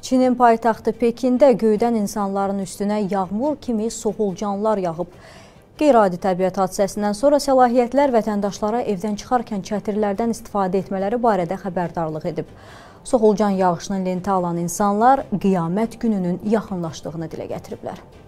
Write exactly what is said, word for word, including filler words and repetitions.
Çinin paytaxtı Pekində göydən insanların üstünə yağmur kimi soğulcanlar yağıb. Qeyri-adi təbiət hadisəsindən sonra səlahiyyətlər vətəndaşlara evdən çıxarkən çətirlərdən istifadə etmələri barədə xəbərdarlıq edib. Soğulcan yağışının lenti alan insanlar qiyamət gününün yaxınlaşdığını dilə gətiriblər.